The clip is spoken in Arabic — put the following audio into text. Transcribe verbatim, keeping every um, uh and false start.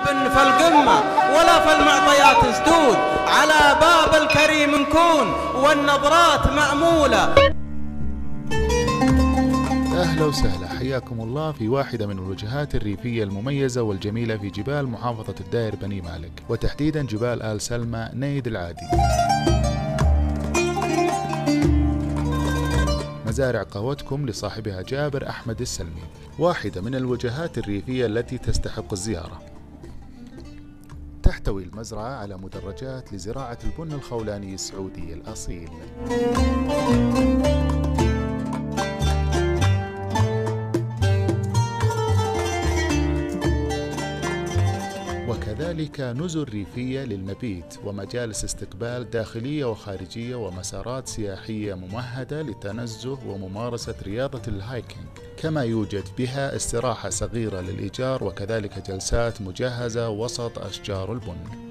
البن في القمة ولا في المعطيات سدود، على باب الكريم نكون والنظرات مأمولة. أهلا وسهلا، حياكم الله في واحدة من الوجهات الريفية المميزة والجميلة في جبال محافظة الداير بني مالك، وتحديدا جبال آل سلمى نيد العادي. مزارع قهوتكم لصاحبها جابر أحمد السلمي، واحدة من الوجهات الريفية التي تستحق الزيارة. تحتوي المزرعة على مدرجات لزراعة البن الخولاني السعودي الأصيل. وكذلك نزل ريفية للمبيت ومجالس استقبال داخلية وخارجية ومسارات سياحية ممهدة للتنزه وممارسة رياضة الهايكينج، كما يوجد بها استراحة صغيرة للإيجار وكذلك جلسات مجهزة وسط أشجار البن.